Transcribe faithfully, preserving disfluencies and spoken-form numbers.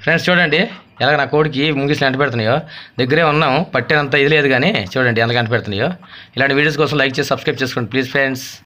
Friends చూడండి ఎలాగ నా కోడికి ముంగిసలు ఎంట పెడుతున్నాయో. దగ్గరే ఉన్నాం, పట్టేనంత ఇది లేదు కానీ చూడండి ఎంత ఎంట పెడుతున్నాయో. ఇలాంటి వీడియోస్ కోసం లైక్ చేసి సబ్స్క్రైబ్ చేసుకోండి ప్లీజ్ ఫ్రెండ్స్.